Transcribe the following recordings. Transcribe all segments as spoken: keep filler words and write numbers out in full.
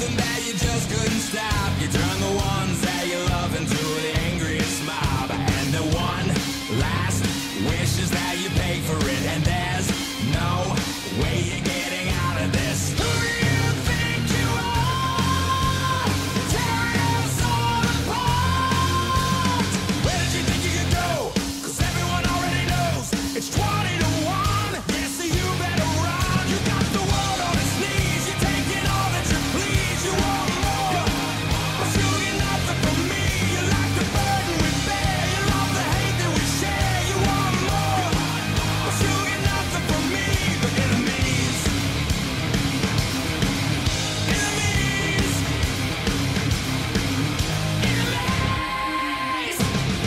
something that you just couldn't stop. You turn the ones that you love into the angriest mob. And the one last wish is that you pay for it. And there's no way you're getting out of this. Who do you think you are? Tearing us all apart. Where did you think you could go? Cause everyone already knows it's twenty to one. Yes, so you better run. You got the world on its knees. You're taking all that you please. You want more, but you get nothing from me. You like the burden we bear. You love the hate that we share. You want more, but you get nothing from me. But enemies, enemies, enemies.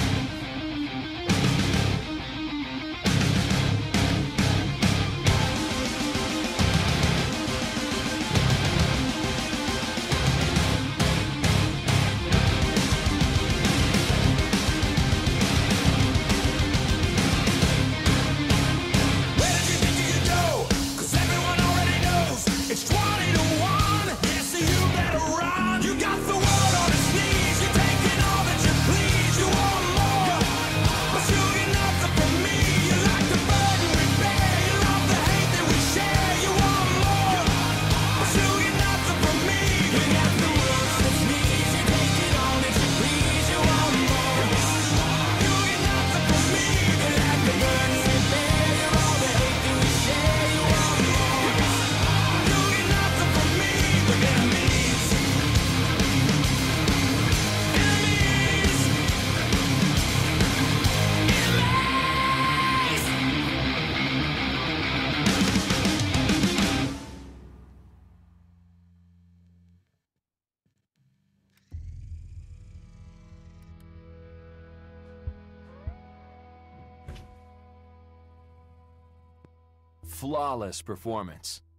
Where did you think you could go? Cause everyone already knows it's twenty to one. Yes, so you better run. You got the world on its knees. You're taking all that you please. You want more, but you get nothing from me. You like the burden we bear. You love the hate that we share. You want more, but you get nothing from me. You got the world on its knees. You're taking all that you please. You want more, you get nothing from me. You like the burden we bear. You love the hate that we share. You want more, you get nothing from me. But enemies, enemies, enemies. Flawless performance.